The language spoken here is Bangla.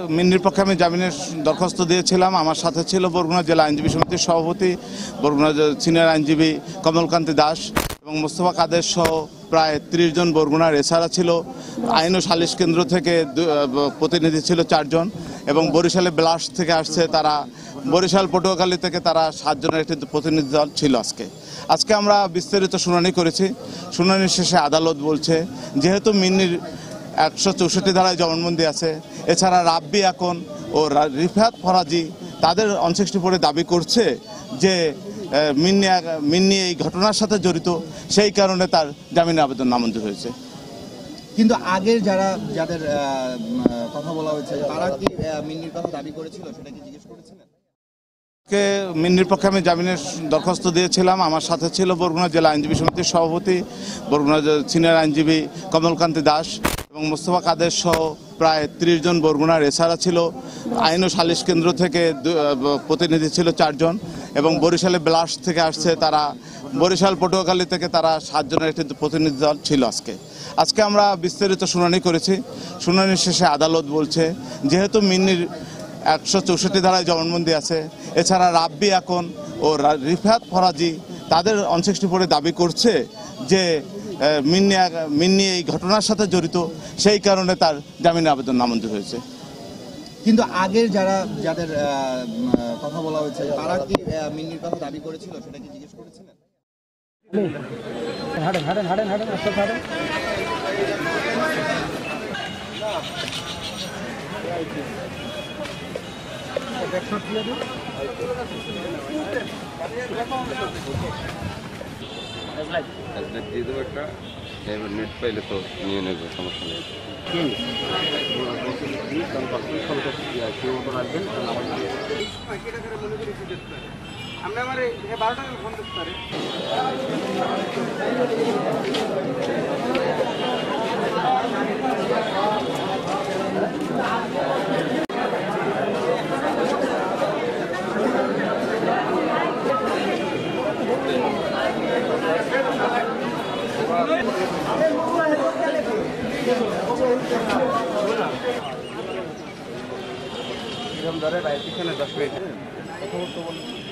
মিন্নির পক্ষে আমি জামিনের দরখাস্ত দিয়েছিলাম। আমার সাথে ছিল বরগুনা জেলা আইনজীবী সমিতির সভাপতি, বরগুনা সিনিয়র আইনজীবী কমলকান্তি দাস এবং মোস্তফা কাদের সহ প্রায় 30 জন বরগুনার এছাড়া ছিল। আইন ও সালিশ কেন্দ্র থেকে প্রতিনিধি ছিল 4 জন এবং বরিশালে ব্লাস্ট থেকে আসছে তারা, বরিশাল পটুয়াখালী থেকে তারা 7 জনের একটি প্রতিনিধি দল ছিল। আজকে আমরা বিস্তারিত শুনানি করেছি। শুনানির শেষে আদালত বলছে যেহেতু মিন্নির 164 ধারায় জবানবন্দি আছে, এছাড়া রাব্বি আকন ও রিফাত ফরাজি তাদের অনসিক্সটি দাবি করছে যে মিন্নি এই ঘটনার সাথে জড়িত, সেই কারণে তার জামিনের আবেদন নামঞ্জুর হয়েছে। কিন্তু আগের যাদের কথা বলা হয়েছে তারা কি মিন্নির কথা দাবি করেছিল, সেটা কি জিজ্ঞেস করেছিলেন? মিন্নির পক্ষে আমি জামিনের দরখাস্ত দিয়েছিলাম। আমার সাথে ছিল বরগুনা জেলা আইনজীবী সমিতির সভাপতি, বরগুনা সিনিয়র আইনজীবী কমলকান্তি দাস এবং মোস্তফা কাদের সহ প্রায় 30 জন বরগুনার এছাড়া ছিল। আইন ও সালিশ কেন্দ্র থেকে প্রতিনিধি ছিল 4 জন এবং বরিশালে ব্লাস্ট থেকে আসছে তারা, বরিশাল পটুয়াখালী থেকে তারা 7 জনের একটি প্রতিনিধি দল ছিল। আজকে আমরা বিস্তারিত শুনানি করেছি। শুনানির শেষে আদালত বলছে যেহেতু মিন্নির 164 ধারায় জবানবন্দি আছে, এছাড়া রাব্বি আকন ও রিফাত ফরাজি তাদের অনসিক্সটি দাবি করছে যে মিন্নি এই ঘটনার সাথে জড়িত, সেই কারণে তার জামিনের আবেদন নামঞ্জুর হয়েছে। কিন্তু আগের যাদের কথা বলা হয়েছে তারা কি মিন্নির কথা দাবি করেছিল, সেটা কি জিজ্ঞেস করেছিলেন? দিয়ে দেবো একটা, নেট পাইলে তো নিয়ে নেবে, সমস্যা নেই। আমরা আমার 12 টাকা ফোন করতে পারি। এরকম ধরে বাইরে পিছনে 10 মিনিট